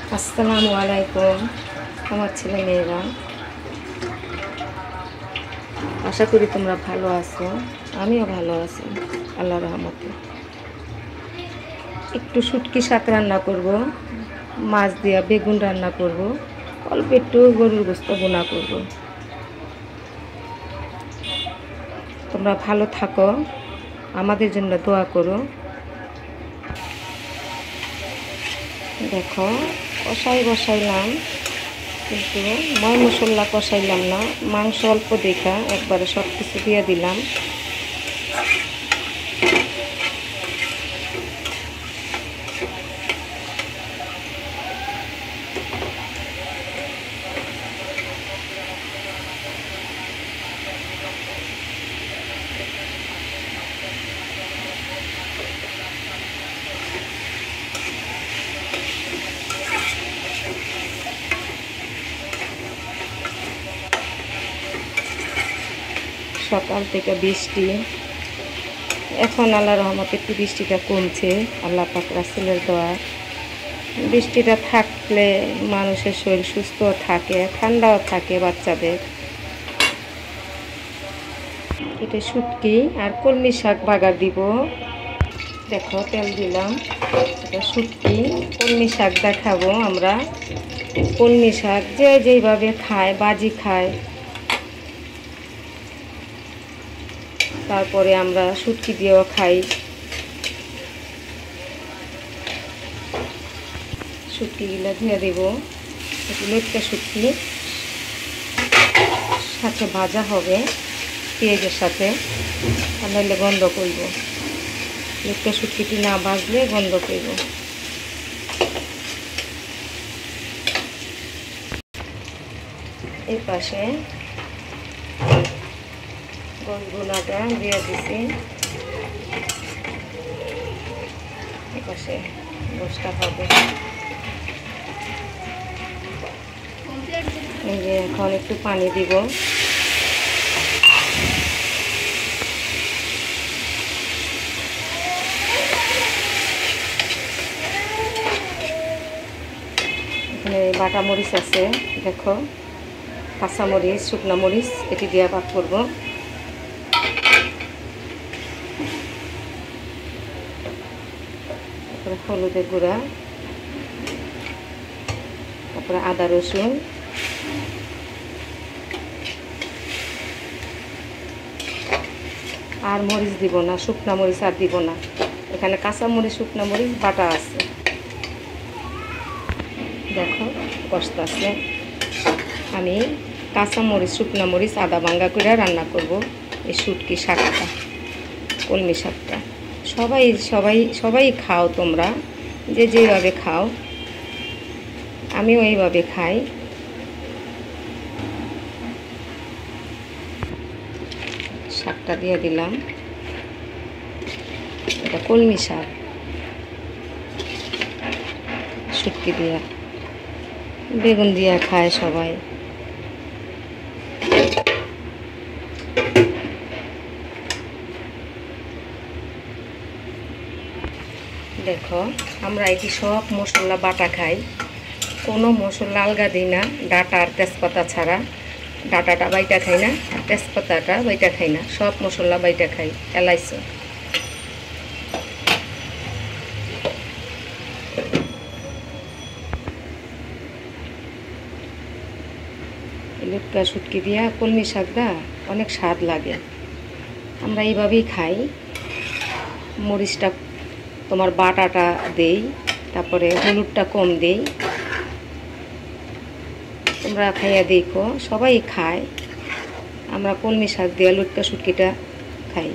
আসসালামু আলাইকুম আমার ছেলে মেয়েরা, আশা করি তোমরা ভালো আছো। আমিও ভালো আছি আল্লাহর রহমতে। একটু শুটকি শাক রান্না করব, মাছ দিয়া বেগুন রান্না করব, অল্প একটু গরুর গোশত বোনা করব। তোমরা ভালো থাকো, আমাদের জন্য দোয়া করো। দেখো, বসাইলাম, কিন্তু ময় মশলা কষাইলাম না, মাংস অল্প দেখা একবারে সব কিছু দিয়ে দিলাম। সকাল থেকে বৃষ্টি, এখন আল্লাহর রহমতে একটু বৃষ্টিটা কমছে। আল্লাহ পাক রাসূলের দোয়া, বৃষ্টিটা থাকলে মানুষের শরীর সুস্থ থাকে, ঠান্ডাও থাকে বাচ্চাদের। এটা শুটকি আর কলমি শাক বাগার দিব। দেখো, তেল দিলাম, এটা শুটকি কলমি শাক দেখাবো আমরা। কলমি শাক যে যেইভাবে খায়, বাজি খায়, তারপরে আমরা শুটকি দিয়েও খাই। শুটকিগুলো ধুয়ে দেব, একটু লটকা শুটকি, সাথে ভাজা হবে পেঁয়াজের সাথে, আর নইলে গন্ধ করব। লটকা শুটকিটি না ভাজলে গন্ধ করব। এই পাশে গোলগুলাটা দিয়ে দিছি, এই পাশে গোশটা হবে। এই যে এখন একটু পানি দিব, এখানে বাটা মরিচ আছে, দেখো, কাঁচা মরিচ, শুকনা মরিচ, এটি দিয়ে পাক করব। তারপরে হলুদের গুঁড়া, তারপরে আদা রসুন, আর মরিচ দিব না, শুকনা মরিচ আর দিব না। এখানে কাঁচা মরিচ, শুকনা মরিচ বাটা আছে। দেখো, কষতেছে। আমি কাঁচা মরিচ, শুকনা মরিচ, আদা ভাঙ্গা করে রান্না করব এই শুটকি শাকটা, কলমি শাকটা। সবাই সবাই সবাই খাও তোমরা, যে যেভাবে খাও, আমিও এইভাবে খাই। শাকটা দিয়ে দিলাম, এটা কলমি শাক, শুটকি দিয়া, বেগুন দিয়া খায় সবাই। দেখো, আমরা এটি সব মশলা বাটা খাই, কোনো মশলা আলগা দিই না, ডাটা আর তেজপাতা ছাড়া। ডাটাটা বাইটা খাই না, আর তেজপাতাটা বাইটা খাই না, সব মশলা বাইটা খাই। এলাইচি, লটকা শুটকি দিয়া কলমি শাকটা অনেক স্বাদ লাগে। আমরা এইভাবেই খাই। মরিচটা তোমার বাটাটা দেই, তারপরে হলুদটা কম দেই। তোমরা খাইয়া দেখো, সবাই খায়। আমরা কলমি শাক দিয়ে লটকা শুটকিটা খাই।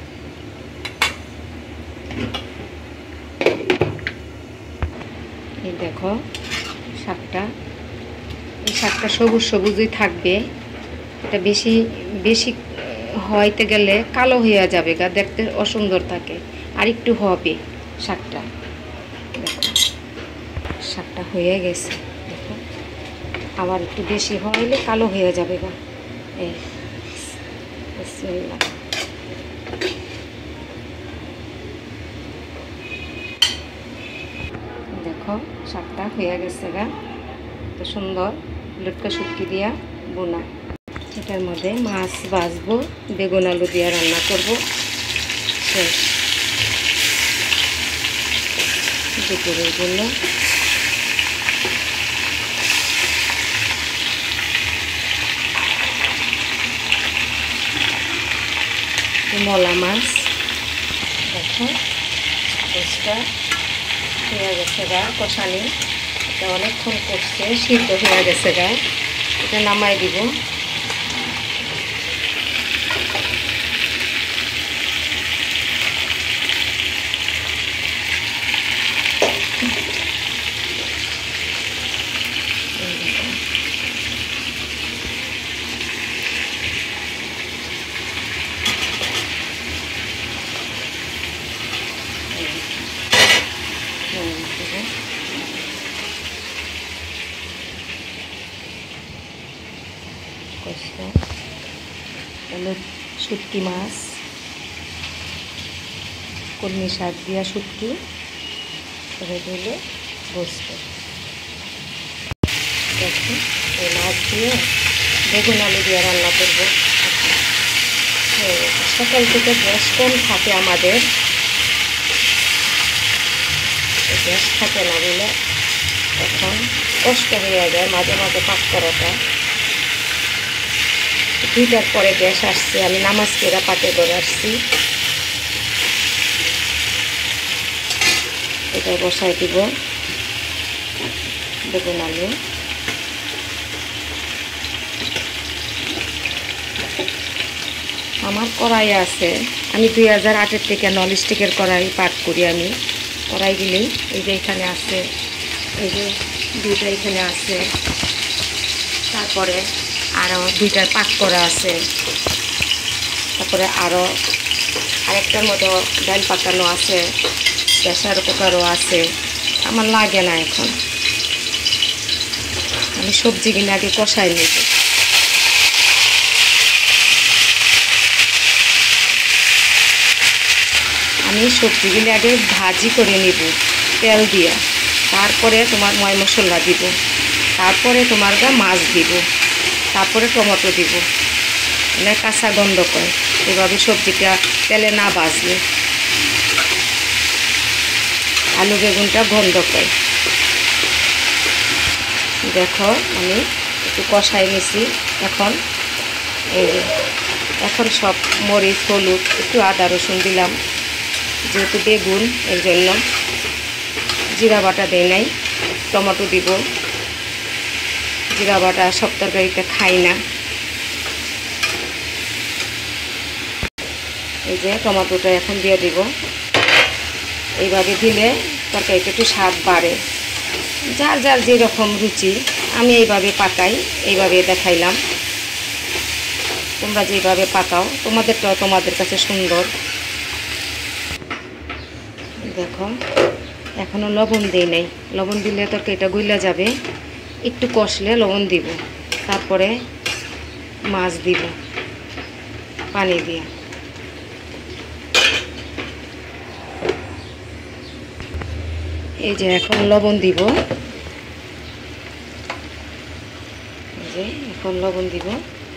এই দেখো শাকটা, এই শাকটা সবুজ সবুজই থাকবে। এটা বেশি বেশি হইতে গেলে কালো হয়ে যাবে গা, দেখতে অসুন্দর থাকে। আর একটু হবে শাকটা। দেখো, শাকটা হয়ে গেছে। দেখো, আবার একটু বেশি হইলে কালো হয়ে যাবে গা। এই বিসমিল্লাহ। দেখো, দেখো শাকটা হয়ে গেছে গা, তো সুন্দর লটকা শুটকি দিয়া বোনা। এটার মধ্যে মাছ ভাজবো, বেগুন আলু দিয়ে রান্না করব। শেষ দুপুরের জন্য। মলা মাছ দেখো মাছটা হয়ে গেছে গা কষানি, এটা অনেকক্ষণ করছে, সিদ্ধ হয়ে গেছে গা, এটা নামাই দিব। শুটকি মাছ, কলমি শাক দিয়া শুটকি, দিলে গোস্ত। দেখুন এই মাছ দিয়ে বেগুন আলু দিয়ে রান্না করব। সকাল থেকে গ্যাস কম থাকে আমাদের, গ্যাস থাকে না বলে এখন কষ্ট হয়ে যায় মাঝে মাঝে পাক করাটা। 2টার পরে গ্যাস আসছে, আমি নামাজ পড়ে পাকে করে আসছি। এটা বসাই দিব বেগুন আলু। আমার কড়াই আছে, আমি 2008 থেকে ননস্টিকের কড়াই পাক করি। আমি কড়াইগুলি এই যে এখানে আছে, এই যে 2টা এখানে আছে, তারপরে আরও 2টার পাক করা আছে, তারপরে আরেকটার মতো ডাল পাকানো আছে, প্রেসার কুকারও আছে। আমার লাগে না এখন, আমি সবজিগুলো আগে কষাই নিব। আমি সবজিগুলো আগে ভাজি করে নিব তেল দিয়া, তারপরে তোমার ময় মশলা দিব, তারপরে তোমার মাছ দিব, তারপরে টমেটো দিব, মানে কাঁচা গন্ধ করে। এভাবে সবজিটা তেলে না ভাজলে আলু বেগুনটা গন্ধ করে। দেখো আমি একটু কষাই নিছি। এখন সব মরিচ হলুদ একটু আদা রসুন দিলাম, যেহেতু বেগুন এর জন্য। জিরা বাটা দেয় নাই, টমেটো দিব। জিরা বাটা সব তরকারিতে খাই না। এই যে টমেটোটা এখন দিয়ে দিব। এইভাবে দিলে তরকারিটা একটু স্বাদ বাড়ে, যার যার যেরকম রুচি। আমি এইভাবে পাকাই, এইভাবে দেখাইলাম। তোমরা যেভাবে পাকাও তোমাদেরটাও তোমাদের কাছে সুন্দর। দেখো এখনও লবণ দিই নাই, লবণ দিলে তরকারিটা গইলা যাবে। একটু কষলে লবণ দিব, তারপরে মাছ দিব পানি দিয়ে। এই যে এখন লবণ দিব, এই যে এখন লবণ দিব,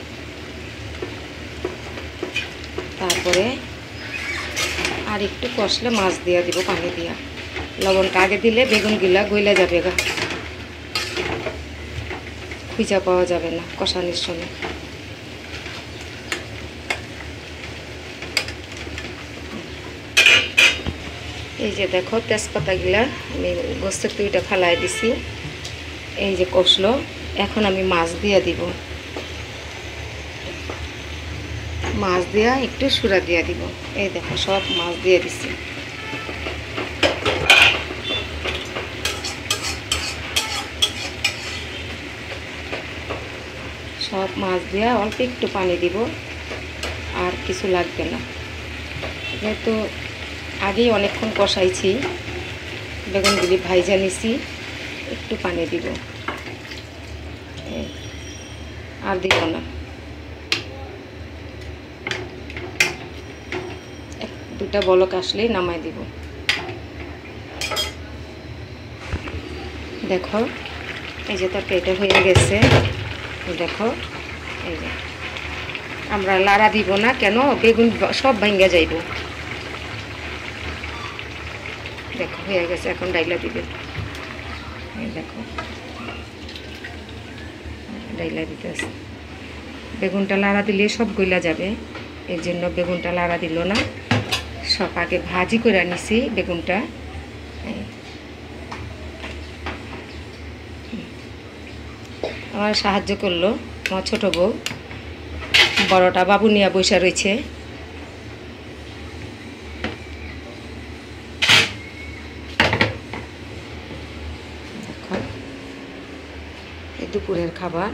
তারপরে আর একটু কষলে মাছ দিয়ে দিব পানি দিয়া। লবণটা আগে দিলে বেগুনগুলা গইলা যাবে গা, খুঁজা পাওয়া যাবে না কষানোর সময়। এই যে দেখো তেজপাতাগুলা আমি গোস্তের তুইটা ফালাই দিছি। এই যে কষলো, এখন আমি মাছ দিয়ে দিব। মাছ দিয়া একটু সুরা দিয়ে দিব। এই দেখো সব মাছ দিয়ে দিছি। সব মাছ দিয়া অল্প একটু পানি দিব, আর কিছু লাগবে না। যেহেতু আগেই অনেকক্ষণ কষাইছি, বেগুনগুলি ভাইজা নিছি, একটু পানি দিব, আর দিব না। 2টা বলক আসলেই নামাই দিব। দেখো এই যে তরকারিটা হয়ে গেছে। দেখো এই যে আমরা লাড়া দিব না, কেন বেগুন সব ভাঙ্গা যাইব। দেখো হয়ে গেছে, এখন ডাইলা দিবে। এই দেখো ডাইলা দিতে আছে। বেগুনটা লাড়া দিলে সব গইলা যাবে, এই জন্য বেগুনটা লাড়া দিল না। সব আগে ভাজি করে নিছি বেগুনটা। আমার সাহায্য করলো আমার ছোটো বউ, বড়টা বাবু নিয়ে বসে রয়েছে। এই দুপুরের খাবার।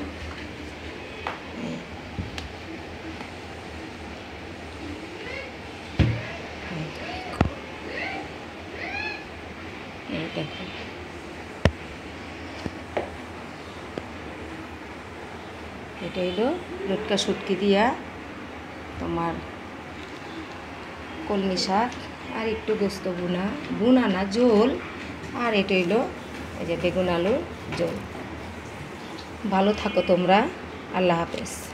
এই দেখো এটা হইলো লটকা শুটকি দিয়া তোমার কলমি শাক, আর একটু গোস্ত বুনা না ঝোল, আর এটা হইলো এই যে বেগুন আলুর ঝোল। ভালো থাকো তোমরা, আল্লাহ হাফেজ।